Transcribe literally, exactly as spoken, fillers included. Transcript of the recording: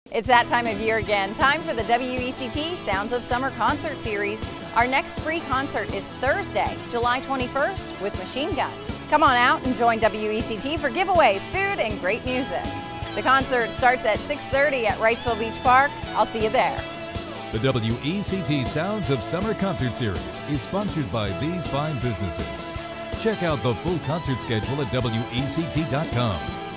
It's that time of year again. Time for the W E C T Sounds of Summer Concert Series. Our next free concert is Thursday, July twenty-first with Machine Gun. Come on out and join W E C T for giveaways, food, and great music. The concert starts at six thirty at Wrightsville Beach Park. I'll see you there. The W E C T Sounds of Summer Concert Series is sponsored by these fine businesses. Check out the full concert schedule at W E C T dot com.